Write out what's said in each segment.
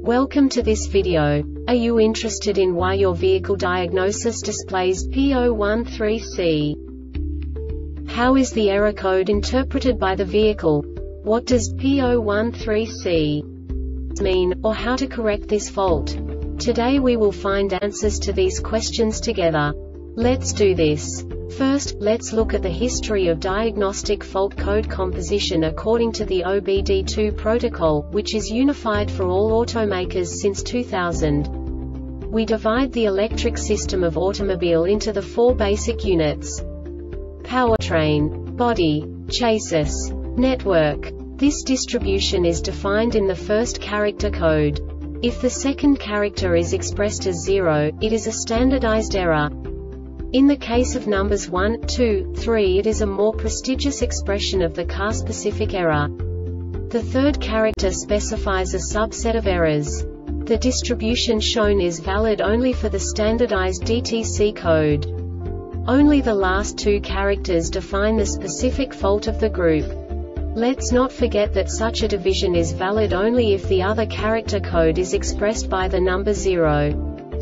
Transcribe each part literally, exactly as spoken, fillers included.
Welcome to this video. Are you interested in why your vehicle diagnosis displays P zero one three C? How is the error code interpreted by the vehicle? What does P zero one three C mean, or how to correct this fault? Today we will find answers to these questions together. Let's do this. First, let's look at the history of diagnostic fault code composition according to the O B D two protocol, which is unified for all automakers since two thousand. We divide the electric system of automobile into the four basic units: powertrain, body, chassis, network. This distribution is defined in the first character code. If the second character is expressed as zero, it is a standardized error. In the case of numbers one, two, three, it is a more prestigious expression of the car-specific error. The third character specifies a subset of errors. The distribution shown is valid only for the standardized D T C code. Only the last two characters define the specific fault of the group. Let's not forget that such a division is valid only if the other character code is expressed by the number zero.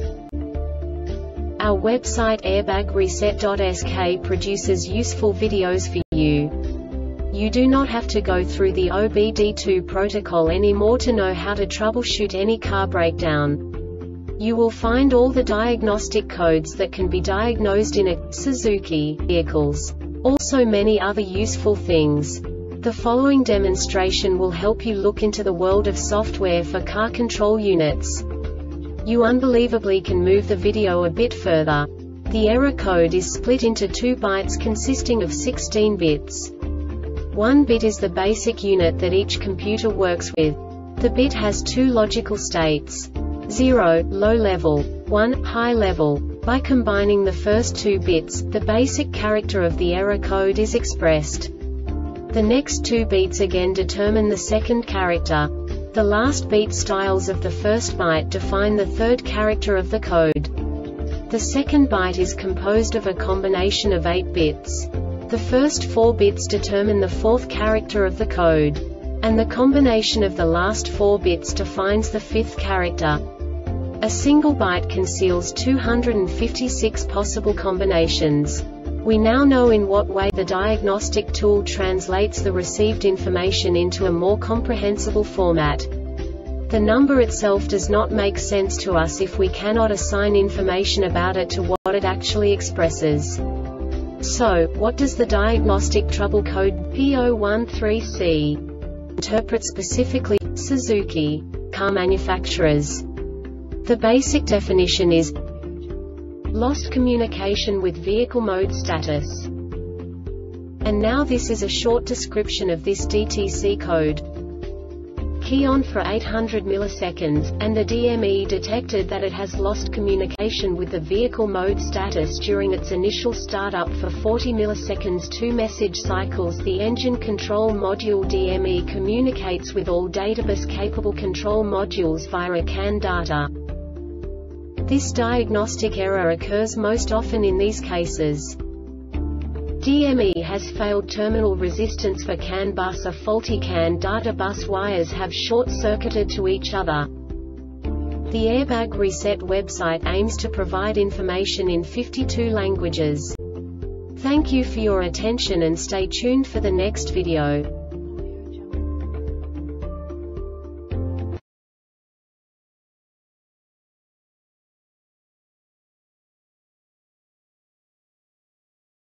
Our website airbag reset dot S K produces useful videos for you. You do not have to go through the O B D two protocol anymore to know how to troubleshoot any car breakdown. You will find all the diagnostic codes that can be diagnosed in a Suzuki vehicles. Also many other useful things. The following demonstration will help you look into the world of software for car control units. You unbelievably can move the video a bit further. The error code is split into two bytes consisting of sixteen bits. One bit is the basic unit that each computer works with. The bit has two logical states: zero, low level, one, high level. By combining the first two bits, the basic character of the error code is expressed. The next two beats again determine the second character. The last beat styles of the first byte define the third character of the code. The second byte is composed of a combination of eight bits. The first four bits determine the fourth character of the code. And the combination of the last four bits defines the fifth character. A single byte conceals two hundred fifty-six possible combinations. We now know in what way the diagnostic tool translates the received information into a more comprehensible format. The number itself does not make sense to us if we cannot assign information about it to what it actually expresses. So, what does the diagnostic trouble code P zero one three C interpret specifically, Suzuki car manufacturers? The basic definition is lost communication with vehicle mode status. And now this is a short description of this D T C code. Key on for eight hundred milliseconds, and the D M E detected that it has lost communication with the vehicle mode status during its initial startup for forty milliseconds. Two message cycles. The engine control module D M E communicates with all databus capable control modules via a C A N data. This diagnostic error occurs most often in these cases: D M E has failed terminal resistance for C A N bus. A faulty C A N data bus wires have short-circuited to each other. The Airbag Reset website aims to provide information in fifty-two languages. Thank you for your attention and stay tuned for the next video.